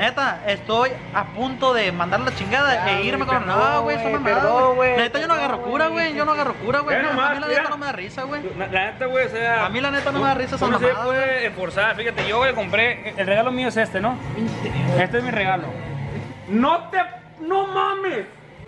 neta, estoy a punto de mandar la chingada Ya, e irme güey, con... perdón, No, güey, son güey, mamadas, perdón, güey. güey, Neta, yo no agarro perdón, cura, güey. güey. Yo no agarro cura, güey. Ve No, a nomás, mí la mira. neta no me da risa, güey. La neta, güey, o sea... A mí la neta no me da risa esa no se mamada, puede forzar, fíjate, yo, güey, compré... El regalo mío es este, ¿no? Este es mi regalo. ¡No mames!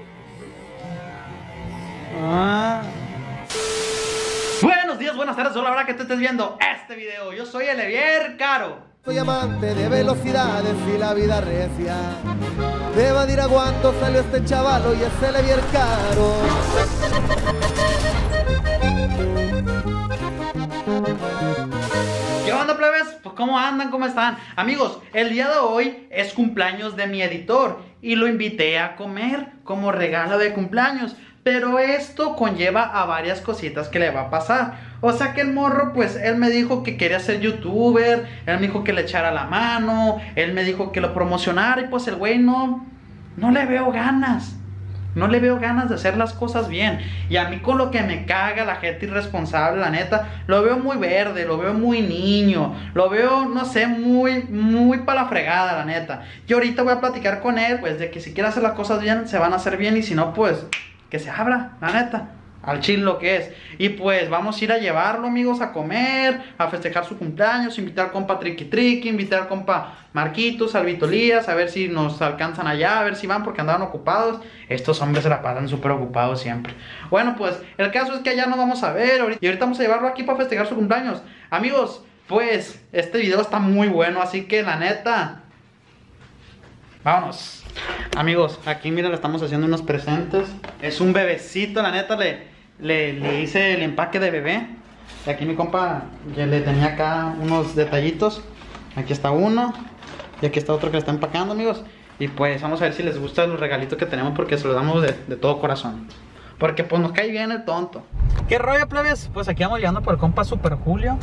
Buenos días, buenas tardes, hola, hora que te estés viendo este video. Yo soy Elevier Caro. Soy amante de velocidades y la vida recia. De evadir aguanto salió este chavalo y es Elevier Caro. ¿Qué onda, plebes? Pues ¿cómo andan? ¿Cómo están? Amigos, el día de hoy es cumpleaños de mi editor y lo invité a comer como regalo de cumpleaños. Pero esto conlleva a varias cositas que le va a pasar. O sea que el morro, pues él me dijo que quería ser youtuber, él me dijo que le echara la mano, él me dijo que lo promocionara y pues el güey no le veo ganas. No le veo ganas de hacer las cosas bien. Y a mí con lo que me caga la gente irresponsable, la neta, lo veo muy verde, lo veo muy niño, lo veo, no sé, muy para la fregada, la neta. Y ahorita voy a platicar con él, pues de que si quiere hacer las cosas bien, se van a hacer bien. Y si no, pues que se abra, la neta, al chill lo que es. Y pues vamos a ir a llevarlo, amigos, a comer, a festejar su cumpleaños, invitar al compa Triqui Triqui, invitar al compa Marquitos, al Vito Elías, a ver si nos alcanzan allá, a ver si van porque andaban ocupados. Estos hombres se la pasan súper ocupados siempre. Bueno, pues el caso es que allá nos vamos a ver y ahorita vamos a llevarlo aquí para festejar su cumpleaños. Amigos, pues este video está muy bueno, así que la neta, vámonos. Amigos, aquí miren, le estamos haciendo unos presentes. Es un bebecito, la neta, le hice el empaque de bebé. Y aquí mi compa ya le tenía acá unos detallitos. Aquí está uno y aquí está otro que le está empacando, amigos. Y pues vamos a ver si les gustan los regalitos que tenemos, porque se los damos de todo corazón. Porque pues nos cae bien el tonto. ¿Qué rollo, plebes? Pues aquí vamos llegando por el compa Super Julio.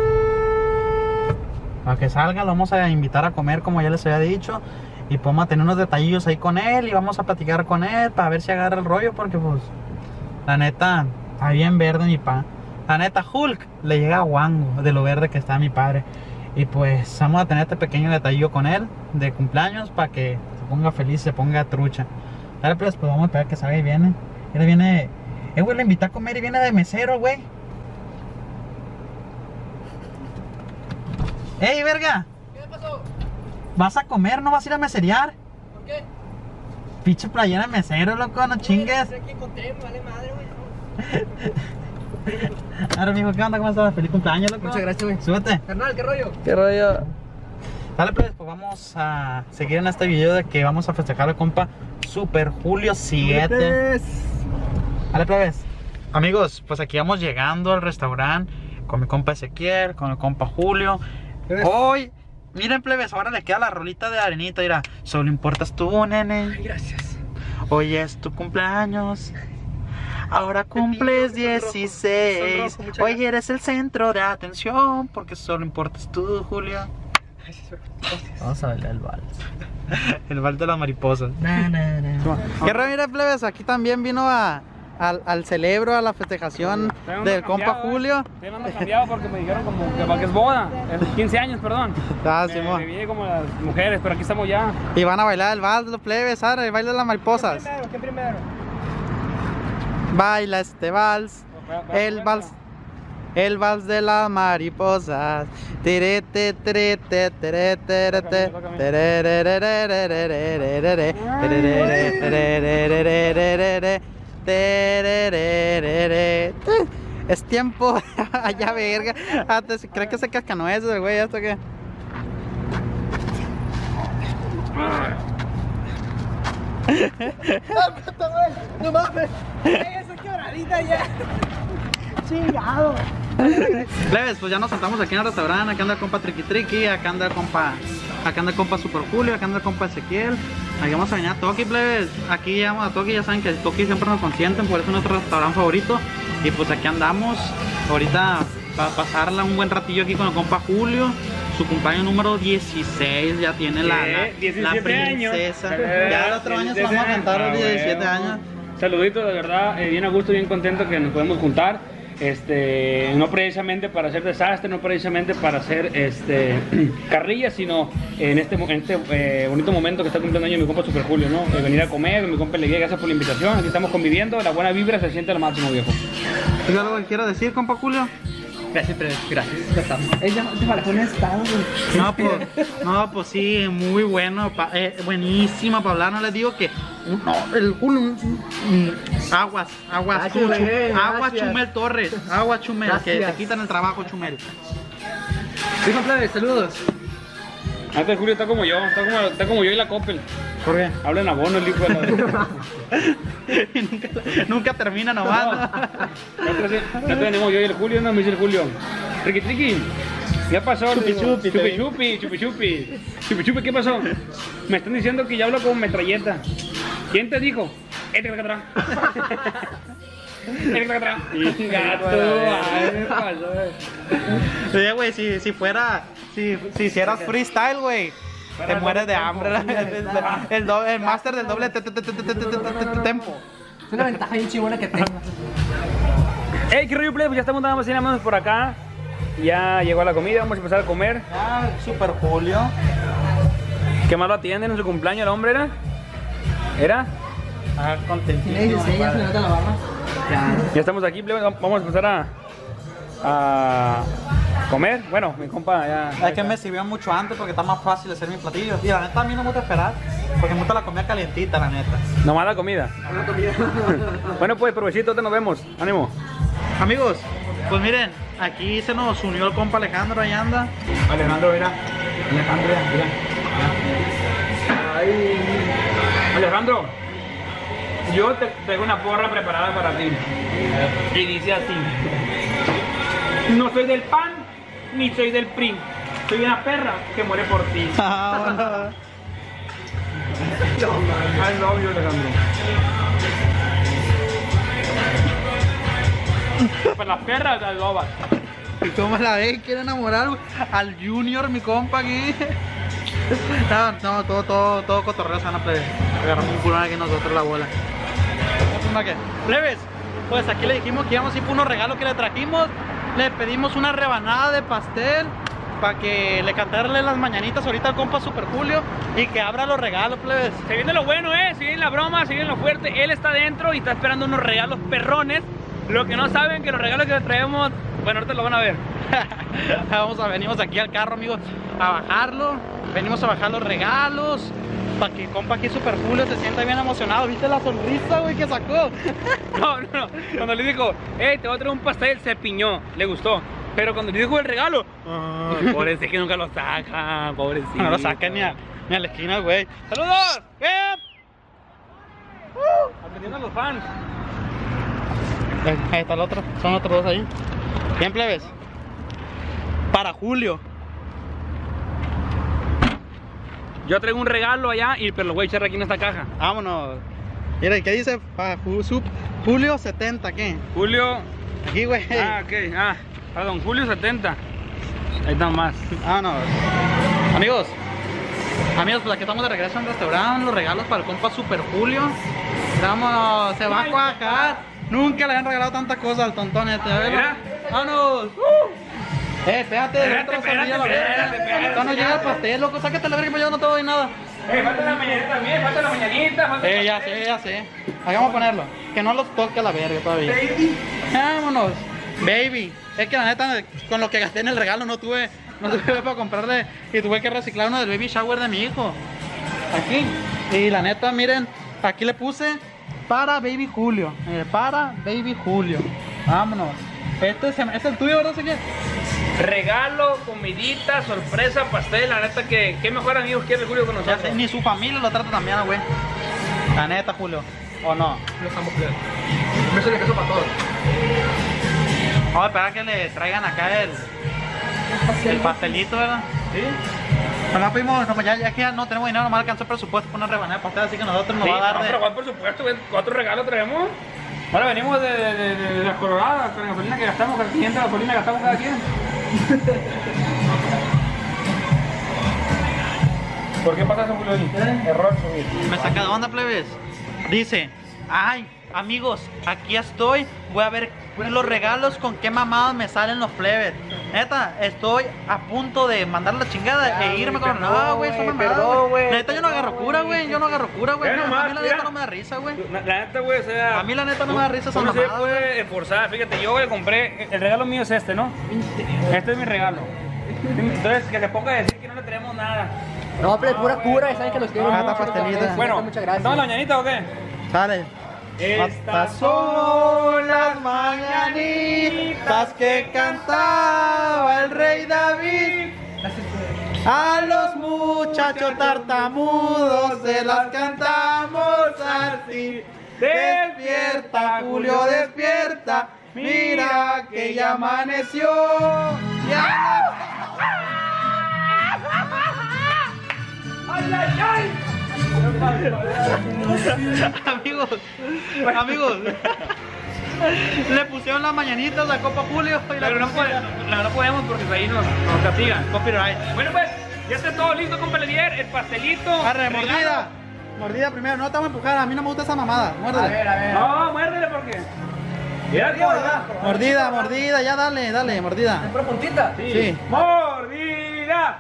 Para que salga, lo vamos a invitar a comer como ya les había dicho. Y vamos a tener unos detallillos ahí con él y vamos a platicar con él para ver si agarra el rollo, porque pues la neta está bien verde mi pa. La neta Hulk le llega a guango de lo verde que está mi padre. Y pues vamos a tener este pequeño detallillo con él de cumpleaños para que se ponga feliz, se ponga trucha. Dale, pues vamos a esperar que salga y viene. Él viene, güey, le invité a comer y viene de mesero, güey. ¡Ey, verga! ¿Qué pasó? ¿Vas a comer? ¿No vas a ir a meserear? ¿Por qué? Pinche playera de mesero, loco, no chingues. Estoy aquí con té, me vale madre, güey. Ahora, mijo, ¿qué onda? ¿Cómo estás? Feliz cumpleaños, loco. Muchas gracias, güey. Súbete. Carnal, ¿qué rollo? ¿Qué rollo? Dale, pues vamos a seguir en este video de que vamos a festejar al compa Super Julio 7. Dale, plebes. Amigos, pues aquí vamos llegando al restaurante con mi compa Ezequiel, con el compa Julio. Hoy, miren, plebes, ahora le queda la rolita de Arenita, mira. Solo importas tú, nene. Ay, gracias. Hoy es tu cumpleaños. Ahora cumples 16. Son rojo, Hoy eres el centro de atención, porque solo importas tú, Julio. Vamos a bailar el vals. El vals de las mariposas. ¿Qué rollo, mira, plebes? Aquí también vino al celebro, a la festejación del compa Julio. Estoy andando cambiado porque me dijeron como que para que es boda. Es 15 años, perdón. Simón. Me vi como las mujeres, pero aquí estamos ya. Y van a bailar el vals, los plebes, ahora el baile de las mariposas. ¿Qué primero? Baila este vals, el vals de las mariposas. Tirete, tirete, tirete, tirete, tererererererererere, terererererererere, terererererere. Es tiempo. Ya, verga. Creo que se cascanueces el güey, ¿esto qué? No mames. Eso quebradita ya. Chingado. Plebes, pues ya nos sentamos aquí en el restaurante. Acá anda el compa Triqui Triqui, acá anda el compa Super Julio, acá anda el compa Ezequiel. Aquí vamos a venir a Toki, plebes. Aquí llegamos a Toki, ya saben que el Toki siempre nos consienten, por eso es nuestro restaurante favorito. Y pues aquí andamos ahorita para pasarla un buen ratillo aquí con el compa Julio. Su cumpleaños número 16, ya tiene la princesa. Años. Ya el otro año se vamos a cantar los 17 años. Saluditos, de verdad, bien a gusto, bien contento que nos podemos juntar. no precisamente para hacer desastre, no precisamente para hacer carrilla, sino en este bonito momento que está cumpliendo año mi compa Super Julio, ¿no? Venir a comer, mi compa Leguía, gracias por la invitación, aquí estamos conviviendo, la buena vibra se siente al máximo, viejo. ¿Tienes algo que quieras decir, compa Julio? Gracias, pero gracias. Ya estamos. Ella te faltó un estado, güey. No, pues sí, muy bueno, buenísima para hablar, no les digo que el Julio, aguas, agua Chumel Torres, agua Chumel, Gracias. que te quitan el trabajo, Chumel. Dijo plebe, saludos. Antes Julio está como yo, está como yo y la Coppel. ¿Por qué? Hablan abono el hijo de la... nunca termina nomás. Ya tenemos yo y el Julio, no me dice el Julio. Triqui triqui, ¿qué pasó? Chupi, Chupi, ¿qué pasó? Me están diciendo que ya hablo como metralleta. ¿Quién te dijo? Este que atrás. Gato, ay, me pasó. Sí, güey, si hicieras freestyle, güey, te mueres de hambre. El máster del doble tempo. Es una ventaja bien chingona que tengo. Hey, qué rollo, plebe, pues ya estamos nada más y nada menos por acá. Ya llegó la comida, vamos a empezar a comer. Ah, Super Julio. ¿Qué más lo atienden en su cumpleaños el hombre era? ¿Era? Ah, Si contentísimo. le dices, ella se le nota la barba. Ya estamos aquí, plebe, vamos a empezar a comer. Bueno, mi compa ya... Es que me sirvió mucho antes porque está más fácil hacer mis platillos. Y la neta a mí no me gusta esperar, porque me gusta la comida calientita, la neta. Nomás la comida. Bueno, pues, provechito, te nos vemos. Ánimo. Amigos, pues miren, aquí se nos unió el compa Alejandro, ahí anda. Alejandro, mira. Alejandro, yo te tengo una porra preparada para ti. Y dice así: no soy del PAN ni soy del PRI. Soy una perra que muere por ti. Ah, I love you, Alejandro. Pues las perras las lobas. ¿Y cómo la ves? Quiere enamorar al Junior, mi compa aquí. No, todo cotorreo se van a plebe. Agarramos un culón aquí nosotros la bola. ¿Qué? Plebes, pues aquí le dijimos que íbamos a ir por unos regalos que le trajimos. Le pedimos una rebanada de pastel para que le cantarle las mañanitas ahorita al compa Super Julio y que abra los regalos, plebes. Se viene lo bueno, se viene la broma, se viene lo fuerte. Él está dentro y está esperando unos regalos perrones. Lo que no saben que los regalos que le traemos, bueno, ahorita lo van a ver. Venimos aquí al carro, amigos, a bajarlo. Venimos a bajar los regalos para que compa aquí Super Julio se sienta bien emocionado. ¿Viste la sonrisa, güey, que sacó? No. Cuando le dijo, te voy a traer un pastel, se piñó, le gustó. Pero cuando le dijo el regalo, pobrecito que nunca lo saca, pobrecito. No lo saca ni a la esquina, güey. ¡Saludos! Aprendiendo a los fans. Ahí está el otro, son otros dos ahí. Bien, plebes. Para Julio. Yo traigo un regalo allá, pero lo voy a echar aquí en esta caja. Vámonos. Mira, ¿qué dice? Para Julio 70, ¿qué? Julio. Aquí, güey. Ok. Perdón, Julio 70. Ahí están más. Vámonos. Amigos, pues aquí estamos de regreso en el restaurante. Los regalos para el compa Super Julio. Vámonos, se va a cuajar. Nunca le han regalado tantas cosas al tontón este. A ver, Mira. vámonos. Espérate, Espérate. No llega el pastel, loco. Sáquete la verga, pues yo no te doy nada. Falta la mañanita también, falta la mañanita. Falta Ya sé. Hagamos ponerlo. Que no los toque a la verga todavía. Vámonos. Baby. Es que la neta, con lo que gasté en el regalo no tuve para comprarle. Y tuve que reciclar uno del baby shower de mi hijo. Aquí. Y la neta, miren, aquí le puse para Baby Julio. Para Baby Julio. Vámonos. Este es el tuyo, ¿verdad, Ezequiel? regalo, comidita, sorpresa, pastel. La neta que qué mejor amigos quiere el Julio con Ya nosotros. sé, ni su familia lo trata también, güey. La neta, Julio. ¿O no? No estamos claros. Me suena que eso para todos. Vamos a esperar a que le traigan acá el pastelito, ¿verdad? Sí. No pedimos, no, ya que ya no tenemos dinero, nomás alcanzó el presupuesto por una rebanada de pastel, así que nosotros nos Sí, va a dar no, de... pero ¿cuál por supuesto? Güey, 4 regalos traemos. Ahora venimos de las coloradas con la gasolina que gastamos, con 500 gasolina que gastamos cada quien. ¿Por qué pasa eso, Julio? Error subir. Me saca de onda, plebes. Dice, ay, amigos, aquí estoy, voy a ver Y los regalos, con qué mamadas me salen los plebes. Neta, estoy a punto de mandar la chingada e irme con... No, güey, eso me perdón, güey. Neta, yo no agarro cura, güey. Yo no agarro cura, güey. Ve A nomás, mí la mira. neta no me da risa, güey. La neta, güey, o sea... A mí la neta no me da risa esa uno se mamada, puede esforzar. Fíjate, yo le compré... El regalo mío es este, ¿no? Este es mi regalo. Entonces, que se ponga a decir que no le tenemos nada. No, pero es pura cura, y saben que los quiero. Ah, mucho, está pastelita. también. Bueno, Muchas gracias. ¿estamos en la mañanita o qué? Sale. Estas son las mañanitas que cantaba el rey David. A los muchachos tartamudos se las cantamos así. Despierta, Julio, despierta. Mira que ya amaneció. ¡Ya! ¡Ay, ay, ay! Amigos, le pusieron las mañanitas a Copa Julio y Pero no podemos porque ahí nos castigan. Copyright. Bueno, pues, ya está todo listo con Peledier, el pastelito. Arre, regalo. mordida. Mordida primero, no te voy a empujar, a mí no me gusta esa mamada. Muérdele. A ver. No, muérdele porque. Mira cómo está. Mordida, ya dale, mordida. ¿Es pura puntita? Sí. Mordida.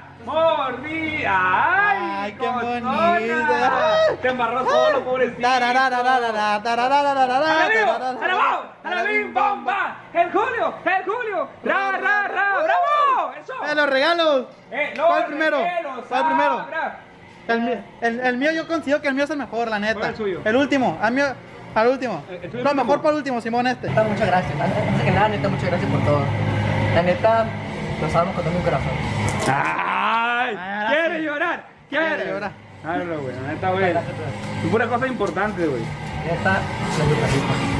Ay, qué cosona. bonita. Te embarró solo, pobrecito. Tararararara, tararararara, ¡Alabao! ¡Alabim, bomba! ¡El Julio! ¡Ra! ¡Bravo! ¡Eso! Los regalos. Los ¿Cuál primero? regalos, ¿Cuál primero? abra. El mío yo considero que el mío es el mejor, la neta. ¿Cuál es el suyo? El último, al último. ¿El tuyo Lo último? mejor para el último, Simón, este. Neta, muchas gracias. Antes que nada, neta, muchas gracias por todo. La neta, los amo con todo mi corazón. ¡Ay! Ahora ¡Quiere sí. llorar! Quiere llorar. Ábrelo, güey. La neta, güey. Gracias, pues. Es pura cosa importante, güey. Neta, la educación.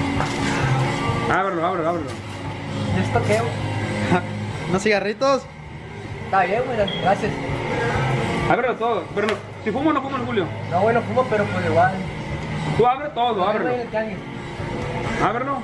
Ábrelo. ¿Y esto qué? ¿Unos cigarritos? Está bien, güey, gracias. Ábrelo todo. Pero no, si fumo, no fumo el Julio. No, bueno, fumo, pero pues igual. Tú abre todo, ábrelo. Güey, el tianguis. Ábrelo.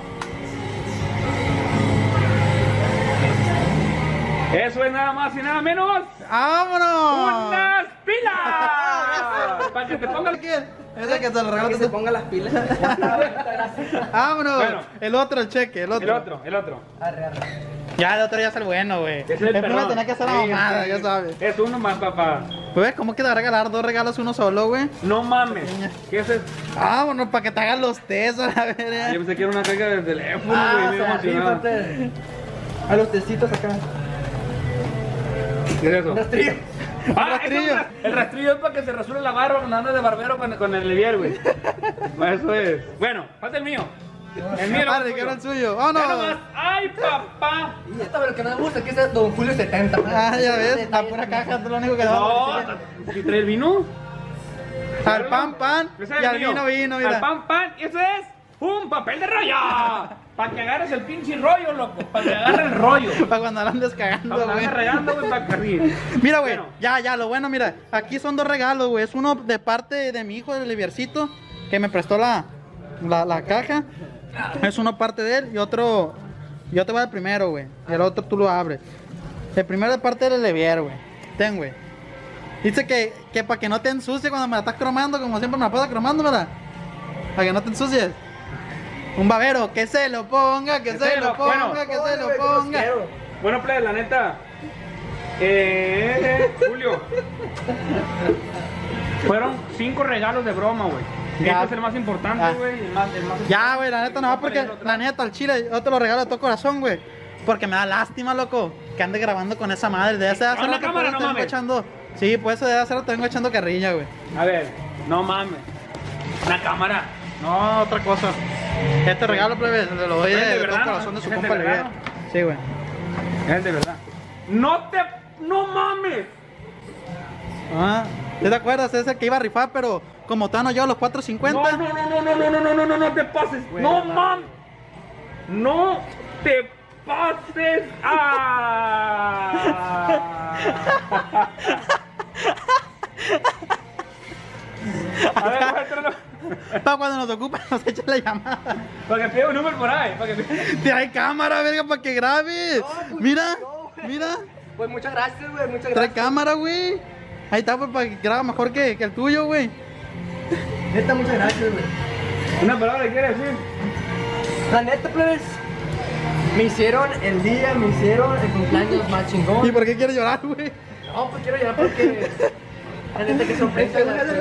Eso es nada más y nada menos. ¡Vámonos! ¡Unas pilas! Para que te pongan. Ese que se lo regaló. Que se ponga las pilas. ¡Vámonos! Bueno. El otro, el cheque, el otro. El otro. Arre. Ya, el otro ya es el bueno, güey. Ese es el primero perrón. tenía que hacer la Sí, mamada, sí. ya sabes. Es uno más, papá. Pues, ¿cómo queda regalar dos regalos uno solo, güey? No mames. ¿Qué es eso? Vámonos, para que te hagan los test a la verga. Yo pensé que era una carga de teléfono, Ah, güey. se Me emocionaba. fíjate. A los tecitos acá. ¿Qué es eso? Un rastrillo. Ah, rastrillo. eso es el rastrillo es para que se rasure la barba cuando anda de barbero con el Levier, güey. Eso es. Bueno, falta el mío. El mío Padre, lo que era el suyo. suyo. Ya nomás. ¡Vámonos! ¡Ay, papá! Y esto, lo que no me gusta, que es Don Julio 70. Ah, ya ves, la pura caja, es lo único que No, damos. ¿si trae el vino? Al pan, Ese es y el al mío. vino, Al mira. pan, y ese es un papel de rollo. Para que agarres el pinche rollo, loco. Para que agarre el rollo. Para cuando la andes cagando, Para que güey. andes regando, güey, para que ríe. Mira, güey, Bueno. ya, lo bueno, mira, aquí son dos regalos, güey. Es uno de parte de mi hijo, el Liviercito, que me prestó la caja. Es uno parte de él y otro, yo te voy a dar primero, güey. Y el otro tú lo abres. El primero de parte del Levier, güey. Ten, güey. Dice que para que no te ensucie cuando me la estás cromando, como siempre me la pasa cromando, ¿verdad? Para que no te ensucies. Un babero, que se lo ponga, que se lo ponga, bueno. que se lo ponga. Bueno, plebe, la neta. Julio. Fueron 5 regalos de broma, güey. Ya. Este es el más importante, Ah. güey. El más Ya, güey, la neta no, porque la neta, al chile, yo te lo regalo de todo corazón, güey. Porque me da lástima, loco, que ande grabando con esa madre. Debe ser hacer la lo que cámara, pues, no te vengo mames. echando. Sí, pues eso debe hacer lo que te vengo echando carrilla, güey. A ver, no mames. Una cámara. No, otra cosa. Este regalo, plebe, te lo doy ¿Es de de verdad, todo no? corazón de su ¿Es de compa verdad? Levier. Sí, güey. Es de verdad. No mames. Ah, ¿sí te acuerdas? Ese que iba a rifar, pero como Tano yo a los 4.50. No te pases. Güey, No no. mames. No te pases. A ver, muéstralo. Para cuando nos ocupa, nos echa la llamada. Para que pide un número por ahí. Para que pide. Trae cámara, verga, para que grabes. No, pues, Mira, no, güey. mira. Pues muchas gracias, güey, muchas Trae gracias. cámara, güey. Ahí está, pues, para que graba mejor que el tuyo, güey. Neta, muchas gracias, güey. Una palabra que quiere decir. La neta, plebes, Me hicieron el día, me hicieron el cumpleaños más chingón. ¿Y por qué quieres llorar, güey? No, pues quiero llorar porque... La neta que sorpresa.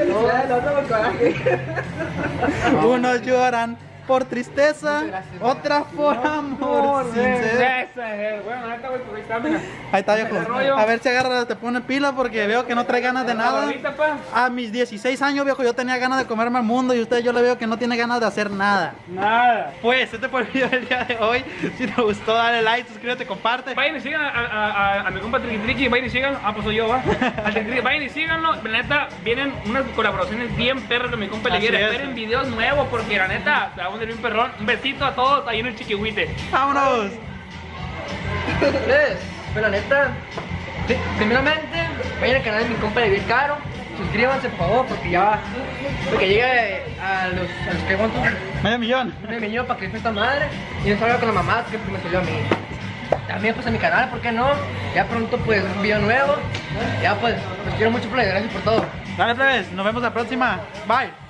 Unos lloran por tristeza, Muchas gracias, otras por amor sincero. Bueno, ahorita voy por ahí está, mira. Ahí está, Ese viejo. rollo. A ver si agarra, te pone pila porque veo que no trae ganas de nada. Ahorita, pa. A mis 16 años, viejo, yo tenía ganas de comerme al mundo y usted yo le veo que no tiene ganas de hacer nada. Nada. Pues, este fue el video del día de hoy. Si te gustó, dale like, suscríbete, comparte. Vayan y sigan a mi compa Triqui Triqui, vayan y síganlo. Ah, pues soy yo, va. Al Triqui Triqui, vayan y síganlo. La neta, vienen unas colaboraciones bien perras de mi compa Así Leguera. es. Esperen videos nuevos porque la neta, se va a poner bien perrón. Un besito a todos ahí en el Chiquihuite. ¡Vámonos! Pero la neta, primeramente, vayan al canal de mi compa de Bien Caro. Suscríbanse, por favor, porque llegue a los que aguanto Medio millón. un millón para que esté esta madre. Y no salga con la mamá que me salió a mí. También pues a mi canal, ¿por qué no? Ya pronto pues un video nuevo. Ya pues, los quiero mucho, play. Gracias por todo. Dale, plebes. Nos vemos la próxima. Bye.